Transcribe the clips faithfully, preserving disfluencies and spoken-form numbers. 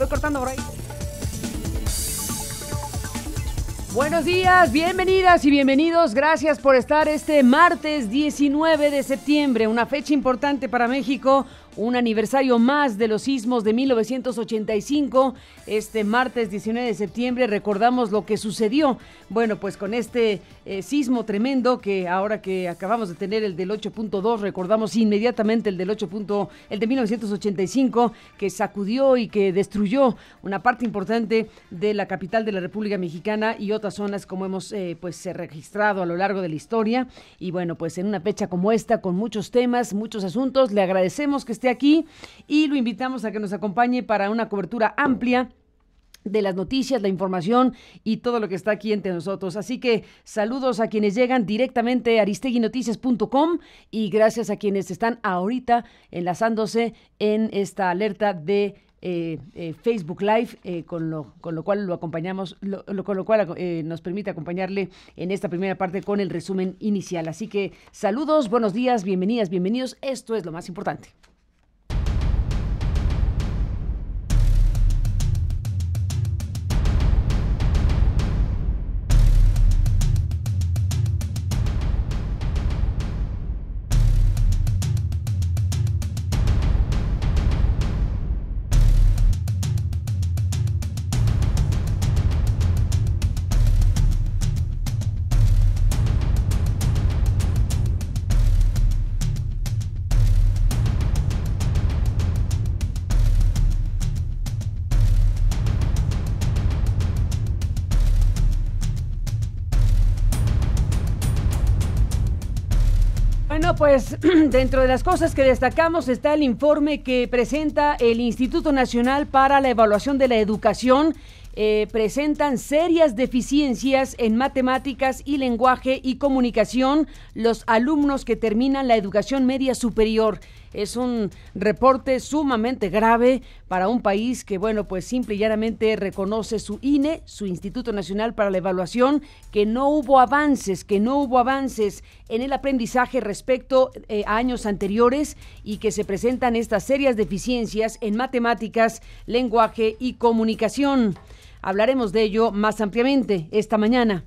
cortando por ahí. Buenos días, bienvenidas y bienvenidos. Gracias por estar este martes diecinueve de septiembre, una fecha importante para México. Un aniversario más de los sismos de mil novecientos ochenta y cinco. Este martes diecinueve de septiembre recordamos lo que sucedió. Bueno, pues con este eh, sismo tremendo que ahora que acabamos de tener el del ocho punto dos, recordamos inmediatamente el del ocho. el de mil novecientos ochenta y cinco, que sacudió y que destruyó una parte importante de la capital de la República Mexicana y otras zonas como hemos eh, pues registrado a lo largo de la historia. Y bueno, pues en una fecha como esta, con muchos temas, muchos asuntos, le agradecemos que esté aquí y lo invitamos a que nos acompañe para una cobertura amplia de las noticias, la información y todo lo que está aquí entre nosotros. Así que saludos a quienes llegan directamente a aristegui noticias punto com y gracias a quienes están ahorita enlazándose en esta alerta de Eh, eh, Facebook Live, eh, con lo con lo cual lo acompañamos, lo, lo, con lo cual eh, nos permite acompañarle en esta primera parte con el resumen inicial. Así que saludos, buenos días, bienvenidas, bienvenidos. Esto es lo más importante. Bueno, pues dentro de las cosas que destacamos está el informe que presenta el Instituto Nacional para la Evaluación de la Educación. Eh, presentan serias deficiencias en matemáticas y lenguaje y comunicación los alumnos que terminan la educación media superior. Es un reporte sumamente grave para un país que, bueno, pues simple y llanamente reconoce su I N E, su Instituto Nacional para la Evaluación, que no hubo avances, que no hubo avances en el aprendizaje respecto eh, a años anteriores y que se presentan estas serias deficiencias en matemáticas, lenguaje y comunicación. Hablaremos de ello más ampliamente esta mañana.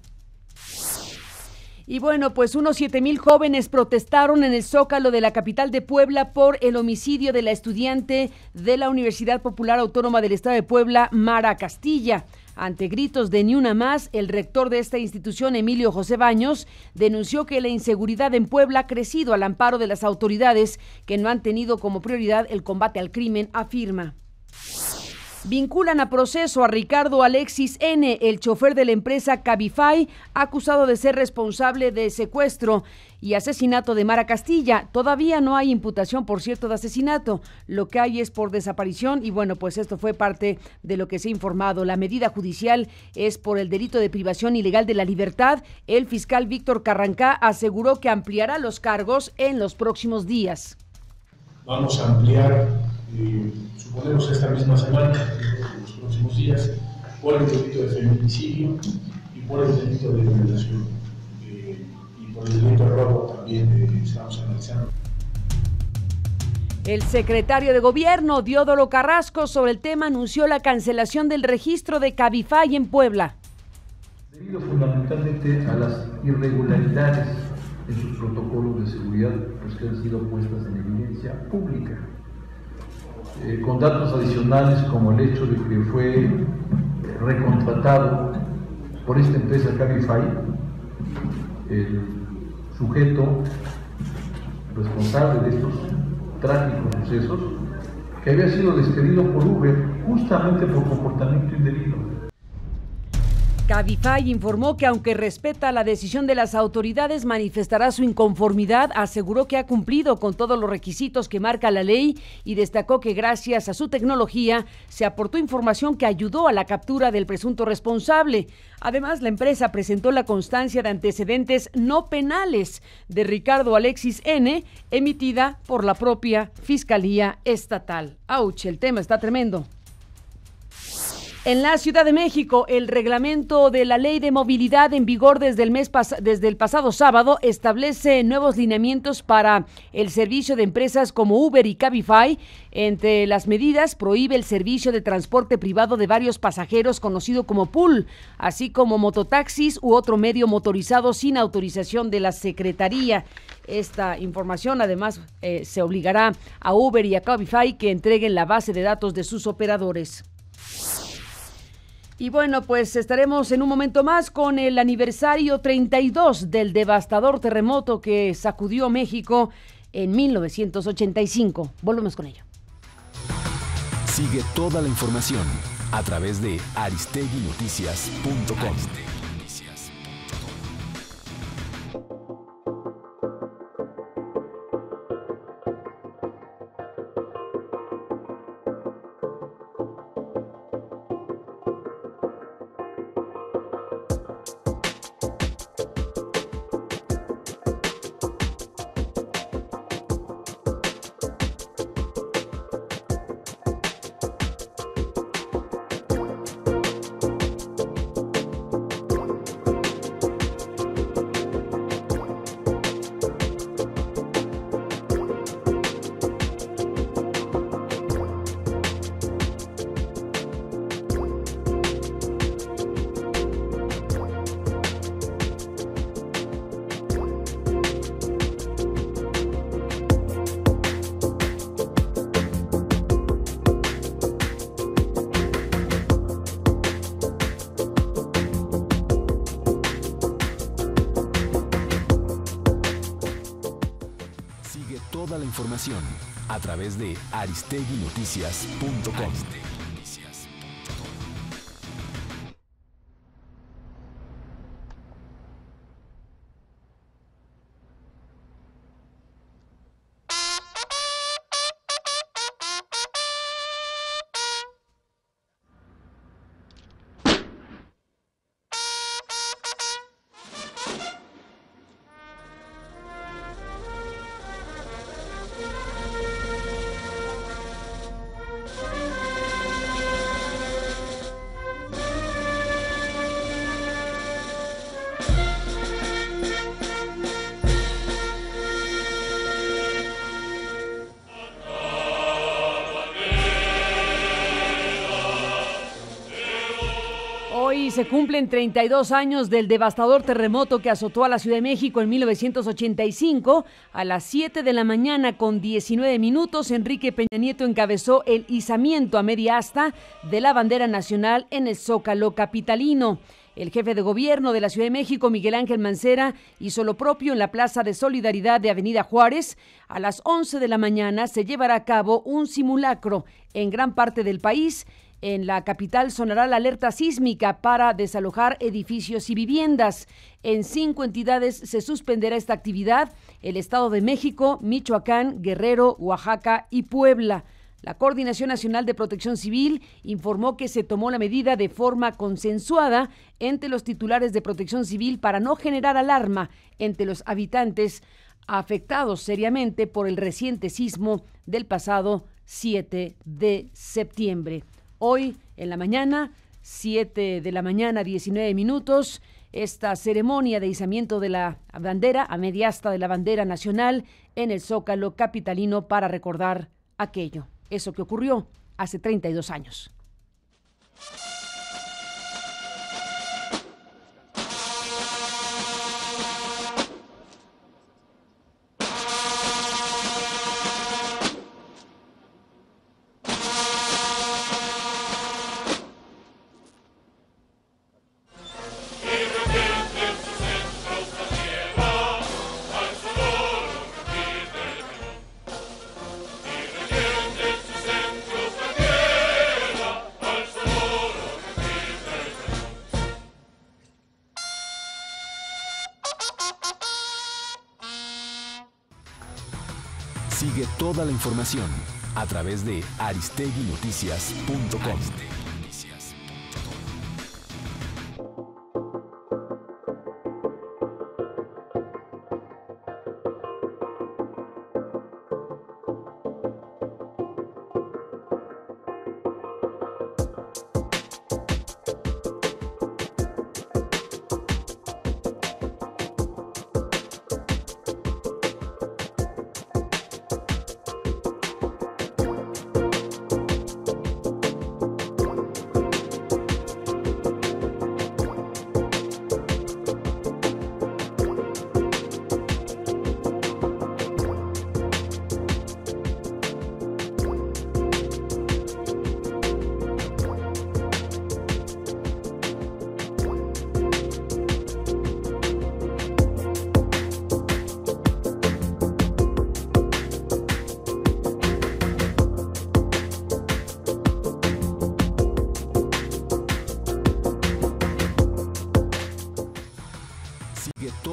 Y bueno, pues unos siete mil jóvenes protestaron en el Zócalo de la capital de Puebla por el homicidio de la estudiante de la Universidad Popular Autónoma del Estado de Puebla, Mara Castilla. Ante gritos de ni una más, el rector de esta institución, Emilio José Baños, denunció que la inseguridad en Puebla ha crecido al amparo de las autoridades que no han tenido como prioridad el combate al crimen, afirma. Vinculan a proceso a Ricardo Alexis N., el chofer de la empresa Cabify, acusado de ser responsable de secuestro y asesinato de Mara Castilla. Todavía no hay imputación, por cierto, de asesinato. Lo que hay es por desaparición y bueno, pues esto fue parte de lo que se ha informado. La medida judicial es por el delito de privación ilegal de la libertad. El fiscal Víctor Carrancá aseguró que ampliará los cargos en los próximos días. Vamos a ampliar, eh, suponemos esta misma semana, en los próximos días, por el delito de feminicidio y por el delito de violación. Eh, y por el delito de robo también eh, estamos analizando. El secretario de Gobierno, Diodoro Carrasco, sobre el tema anunció la cancelación del registro de Cabify en Puebla. Debido fundamentalmente a las irregularidades en sus protocolos de seguridad, pues que han sido puestas en evidencia pública, eh, con datos adicionales como el hecho de que fue recontratado por esta empresa Cabify el sujeto responsable de estos trágicos sucesos, que había sido despedido por Uber justamente por comportamiento indebido. Cabify informó que aunque respeta la decisión de las autoridades, manifestará su inconformidad, aseguró que ha cumplido con todos los requisitos que marca la ley y destacó que gracias a su tecnología se aportó información que ayudó a la captura del presunto responsable. Además, la empresa presentó la constancia de antecedentes no penales de Ricardo Alexis N., emitida por la propia Fiscalía Estatal. ¡Auch! El tema está tremendo. En la Ciudad de México, el reglamento de la Ley de Movilidad en vigor desde el mes pas- desde el pasado sábado establece nuevos lineamientos para el servicio de empresas como Uber y Cabify. Entre las medidas, prohíbe el servicio de transporte privado de varios pasajeros conocido como pool, así como mototaxis u otro medio motorizado sin autorización de la Secretaría. Esta información, además, eh, se obligará a Uber y a Cabify que entreguen la base de datos de sus operadores. Y bueno, pues estaremos en un momento más con el aniversario treinta y dos del devastador terremoto que sacudió México en mil novecientos ochenta y cinco. Volvemos con ello. Sigue toda la información a través de aristegui noticias punto com. Toda la información a través de aristegui noticias punto com. Hoy se cumplen treinta y dos años del devastador terremoto que azotó a la Ciudad de México en mil novecientos ochenta y cinco. A las siete de la mañana con diecinueve minutos, Enrique Peña Nieto encabezó el izamiento a media asta de la bandera nacional en el Zócalo capitalino. El jefe de gobierno de la Ciudad de México, Miguel Ángel Mancera, hizo lo propio en la Plaza de Solidaridad de Avenida Juárez. A las once de la mañana se llevará a cabo un simulacro en gran parte del país. En la capital sonará la alerta sísmica para desalojar edificios y viviendas. En cinco entidades se suspenderá esta actividad: el Estado de México, Michoacán, Guerrero, Oaxaca y Puebla. La Coordinación Nacional de Protección Civil informó que se tomó la medida de forma consensuada entre los titulares de Protección Civil para no generar alarma entre los habitantes afectados seriamente por el reciente sismo del pasado siete de septiembre. Hoy en la mañana, siete de la mañana, diecinueve minutos, esta ceremonia de izamiento de la bandera a media asta de la bandera nacional en el Zócalo capitalino para recordar aquello, eso que ocurrió hace treinta y dos años. Sigue toda la información a través de aristegui noticias punto com.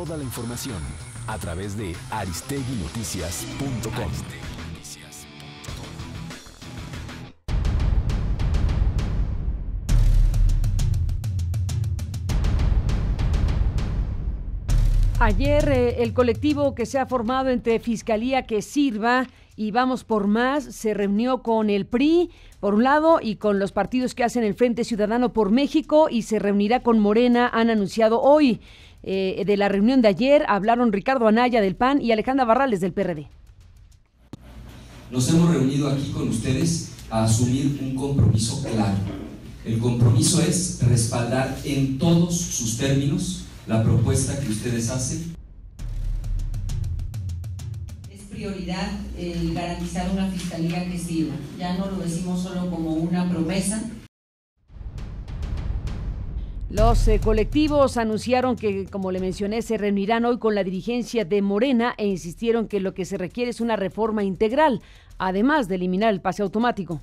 toda la información a través de aristegui noticias punto com. Ayer eh, el colectivo que se ha formado entre Fiscalía que Sirva y Vamos por Más se reunió con el P R I, por un lado, y con los partidos que hacen el Frente Ciudadano por México, y se reunirá con Morena, han anunciado hoy. Eh, de la reunión de ayer hablaron Ricardo Anaya del P A N y Alejandra Barrales del P R D. Nos hemos reunido aquí con ustedes a asumir un compromiso claro. El compromiso es respaldar en todos sus términos la propuesta que ustedes hacen. Es prioridad el garantizar una fiscalía que sirva. Ya no lo decimos solo como una promesa. Los eh, colectivos anunciaron que, como le mencioné, se reunirán hoy con la dirigencia de Morena e insistieron que lo que se requiere es una reforma integral, además de eliminar el pase automático.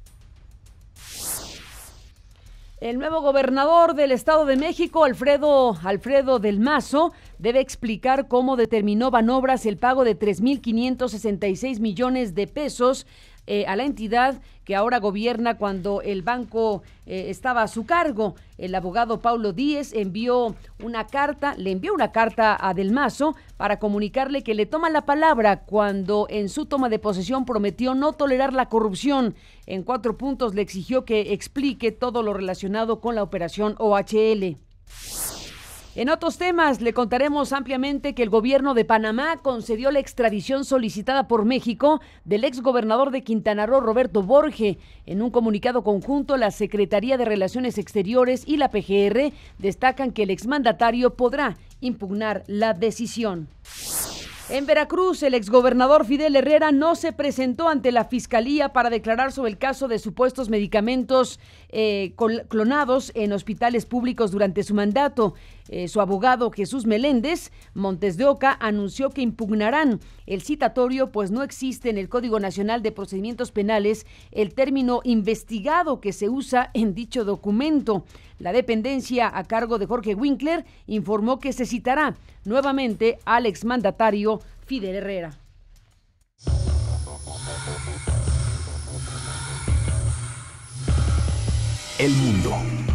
El nuevo gobernador del Estado de México, Alfredo, Alfredo del Mazo, debe explicar cómo determinó Banobras el pago de tres mil quinientos sesenta y seis millones de pesos eh, a la entidad que ahora gobierna cuando el banco eh, estaba a su cargo. El abogado Paulo Díez envió una carta, le envió una carta a Del Mazo para comunicarle que le toma la palabra cuando en su toma de posesión prometió no tolerar la corrupción. En cuatro puntos le exigió que explique todo lo relacionado con la operación O H L. En otros temas, le contaremos ampliamente que el gobierno de Panamá concedió la extradición solicitada por México del exgobernador de Quintana Roo, Roberto Borge. En un comunicado conjunto, la Secretaría de Relaciones Exteriores y la P G R destacan que el exmandatario podrá impugnar la decisión. En Veracruz, el exgobernador Fidel Herrera no se presentó ante la Fiscalía para declarar sobre el caso de supuestos medicamentos eh, clonados en hospitales públicos durante su mandato. Eh, su abogado Jesús Meléndez Montes de Oca anunció que impugnarán el citatorio, pues no existe en el Código Nacional de Procedimientos Penales el término investigado que se usa en dicho documento. La dependencia a cargo de Jorge Winkler informó que se citará nuevamente al exmandatario Fidel Herrera. El mundo.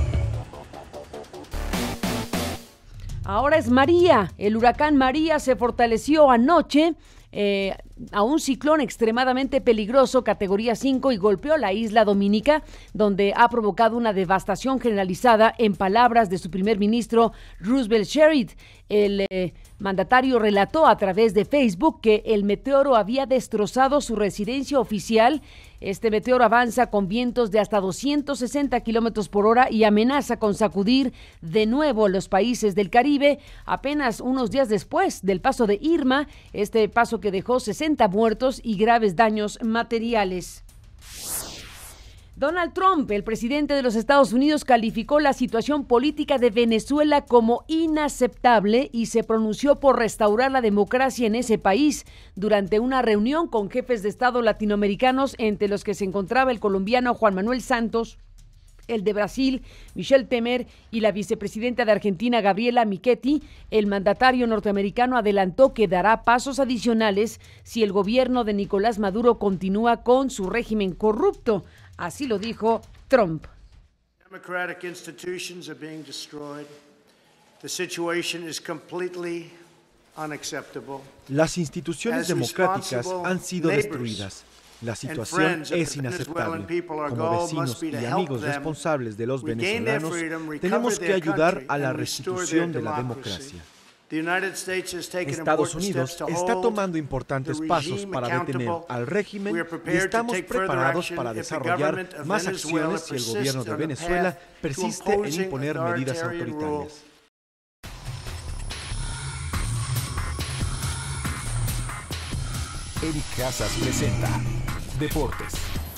Ahora es María. El huracán María se fortaleció anoche eh, a un ciclón extremadamente peligroso, categoría cinco, y golpeó la isla Dominica, donde ha provocado una devastación generalizada, en palabras de su primer ministro Roosevelt Sherrod. El eh, mandatario relató a través de Facebook que el meteoro había destrozado su residencia oficial. Este meteoro avanza con vientos de hasta doscientos sesenta kilómetros por hora y amenaza con sacudir de nuevo los países del Caribe apenas unos días después del paso de Irma, este paso que dejó sesenta muertos y graves daños materiales. Donald Trump, el presidente de los Estados Unidos, calificó la situación política de Venezuela como inaceptable y se pronunció por restaurar la democracia en ese país durante una reunión con jefes de Estado latinoamericanos, entre los que se encontraba el colombiano Juan Manuel Santos, el de Brasil, Michel Temer, y la vicepresidenta de Argentina, Gabriela Michetti. El mandatario norteamericano adelantó que dará pasos adicionales si el gobierno de Nicolás Maduro continúa con su régimen corrupto. Así lo dijo Trump. Democratic institutions are being destroyed. The situation is completely unacceptable. Las instituciones democráticas han sido destruidas. La situación es inaceptable. Como vecinos y amigos responsables de los venezolanos, tenemos que ayudar a la restitución de la democracia. Estados Unidos está tomando importantes pasos para detener al régimen y estamos preparados para desarrollar más acciones si el gobierno de Venezuela persiste en imponer medidas autoritarias. Eric Casas presenta Deportes.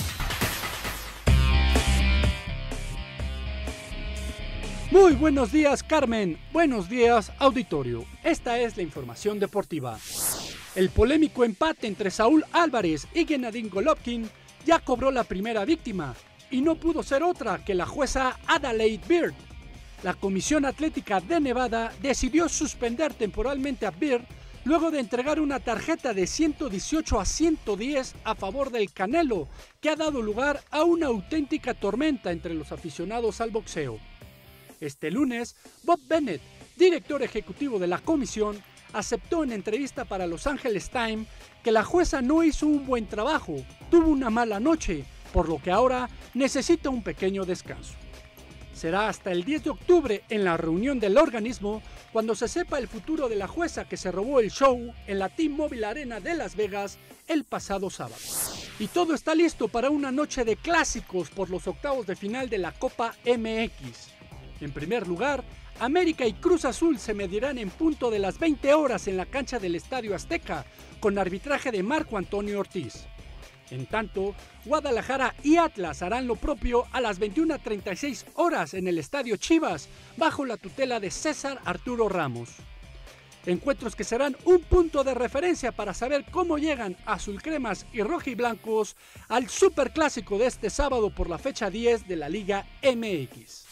Muy buenos días, Carmen. Buenos días, auditorio. Esta es la información deportiva. El polémico empate entre Saúl Álvarez y Gennady Golovkin ya cobró la primera víctima y no pudo ser otra que la jueza Adelaide Beard. la Comisión Atlética de Nevada decidió suspender temporalmente a Bird luego de entregar una tarjeta de ciento dieciocho a ciento diez a favor del Canelo, que ha dado lugar a una auténtica tormenta entre los aficionados al boxeo. Este lunes, Bob Bennett, director ejecutivo de la comisión, aceptó en entrevista para Los Angeles Times que la jueza no hizo un buen trabajo, tuvo una mala noche, por lo que ahora necesita un pequeño descanso. Será hasta el diez de octubre en la reunión del organismo cuando se sepa el futuro de la jueza que se robó el show en la T-Mobile Arena de Las Vegas el pasado sábado. Y todo está listo para una noche de clásicos por los octavos de final de la Copa M X. En primer lugar, América y Cruz Azul se medirán en punto de las veinte horas en la cancha del Estadio Azteca, con arbitraje de Marco Antonio Ortiz. En tanto, Guadalajara y Atlas harán lo propio a las veintiuna treinta y seis horas en el Estadio Chivas, bajo la tutela de César Arturo Ramos. Encuentros que serán un punto de referencia para saber cómo llegan azulcremas y rojiblancos al superclásico de este sábado por la fecha diez de la Liga M X.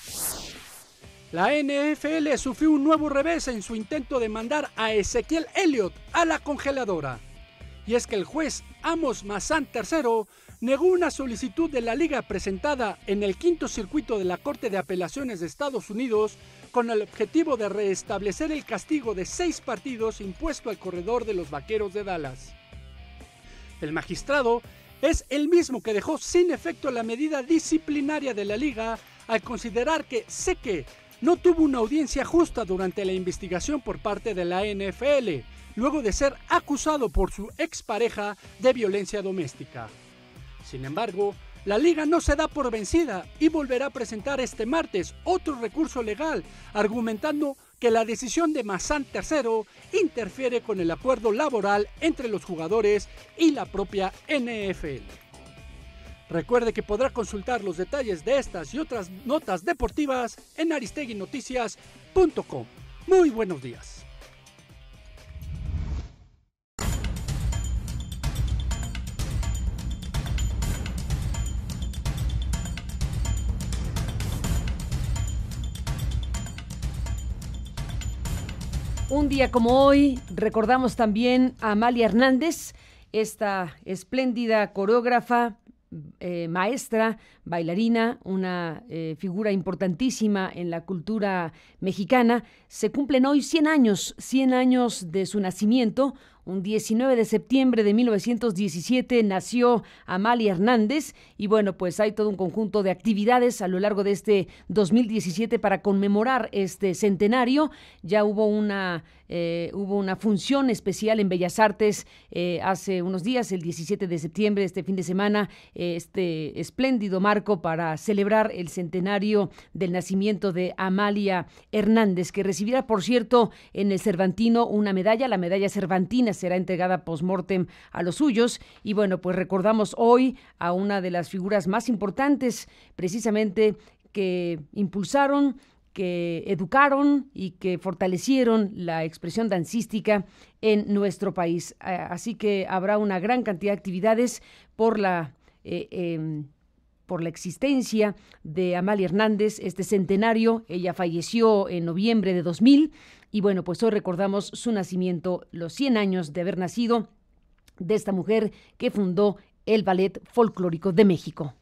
La N F L sufrió un nuevo revés en su intento de mandar a Ezequiel Elliott a la congeladora. Y es que el juez Amos Mazán tercero negó una solicitud de la liga presentada en el quinto circuito de la Corte de Apelaciones de Estados Unidos con el objetivo de restablecer el castigo de seis partidos impuesto al corredor de los Vaqueros de Dallas. El magistrado es el mismo que dejó sin efecto la medida disciplinaria de la liga al considerar que Seque no tuvo una audiencia justa durante la investigación por parte de la N F L, luego de ser acusado por su expareja de violencia doméstica. Sin embargo, la liga no se da por vencida y volverá a presentar este martes otro recurso legal, argumentando que la decisión de Mazán tercero interfiere con el acuerdo laboral entre los jugadores y la propia N F L. Recuerde que podrá consultar los detalles de estas y otras notas deportivas en aristegui noticias punto com. Muy buenos días. Un día como hoy recordamos también a Amalia Hernández, esta espléndida coreógrafa, eh, maestra, bailarina, una eh, figura importantísima en la cultura mexicana. Se cumplen hoy cien años, cien años de su nacimiento. Un diecinueve de septiembre de mil novecientos diecisiete nació Amalia Hernández y bueno, pues hay todo un conjunto de actividades a lo largo de este dos mil diecisiete para conmemorar este centenario. Ya hubo una, eh, hubo una función especial en Bellas Artes eh, hace unos días, el diecisiete de septiembre, este fin de semana, eh, este espléndido marco para celebrar el centenario del nacimiento de Amalia Hernández, que recibirá, por cierto, en el Cervantino una medalla, la medalla cervantina será entregada post-mortem a los suyos. Y bueno, pues recordamos hoy a una de las figuras más importantes, precisamente, que impulsaron, que educaron y que fortalecieron la expresión dancística en nuestro país. Así que habrá una gran cantidad de actividades por la eh, eh, por la existencia de Amalia Hernández, este centenario. Ella falleció en noviembre de dos mil y bueno, pues hoy recordamos su nacimiento, los cien años de haber nacido de esta mujer que fundó el Ballet Folclórico de México.